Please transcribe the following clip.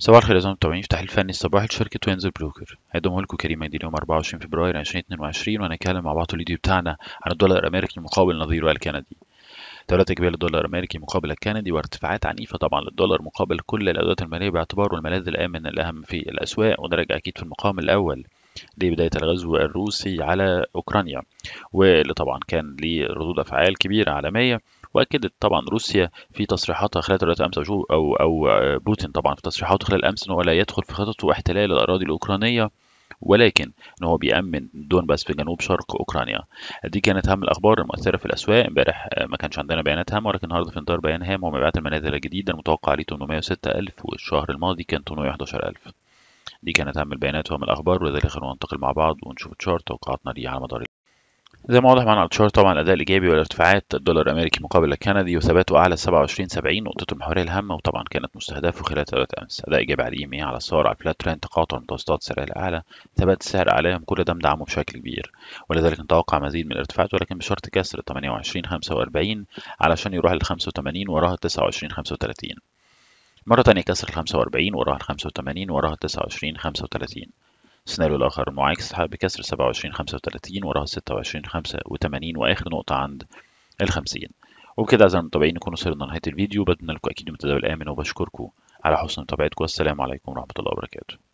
صباح الخير يا زملاء المتابعين. التحليل الفني الصباحي لشركة وينزل بروكر هيقدمه لكم كريم مجدي يوم 24 فبراير 2022، وهنتكلم مع بعض في الفيديو بتاعنا عن الدولار الأمريكي مقابل نظيره الكندي. تداولات إجمالية للدولار الأمريكي مقابل الكندي، وارتفاعات عنيفة طبعا للدولار مقابل كل الأدوات المالية باعتباره الملاذ الآمن الأهم في الأسواق، وده راجع أكيد في المقام الأول لبداية الغزو الروسي على أوكرانيا، واللي طبعا كان ليه ردود أفعال كبيرة عالمية. وأكدت طبعا روسيا في تصريحاتها خلال ثلاثة أمس أو بوتين طبعا في تصريحاته خلال أمس إن هو لا يدخل في خططه احتلال الأراضي الأوكرانية، ولكن إن هو بيأمن دونباس في جنوب شرق أوكرانيا. دي كانت أهم الأخبار المؤثرة في الأسواق امبارح. ما كانش عندنا بيانات هامة، ولكن النهارده في إصدار بيان هام هو مبيعات المنازل الجديدة المتوقع عليه 806,000، والشهر الماضي كان 811,000. دي كانت أهم البيانات وأهم الأخبار، ولذلك خلونا ننتقل مع بعض ونشوف تشارت توقعاتنا ليه على مدار زي ما واضح معانا على التشارت. طبعا الاداء الايجابي والارتفاعات الدولار الامريكي مقابل الكندي وثباته اعلى 27.70 نقطته المحوريه الهامه، وطبعا كانت مستهدفه خلال ثلاثة امس. اداء ايجابي على الاي على الصور على الفلات ترند، تقاطع متوسطات السعر الاعلى، ثبات السعر اعلاهم، كل ده مدعمه بشكل كبير، ولذلك نتوقع مزيد من الارتفاعات، ولكن بشرط كسر 28.45 علشان يروح لل 85 وراها 29.35. مرة تانية كسر ال 45 وراها ال 85 وراها 29.35. السيناريو الآخر المعاكس بكسر 27.35 وراها 26.85 وآخر نقطة عند ال50. وبكده أعزائي المتابعين نكون وصلنا لنهاية الفيديو. بتمنى لكم أكيد المتابعة الآمن، وبشكركم على حسن متابعتكم. والسلام عليكم ورحمة الله وبركاته.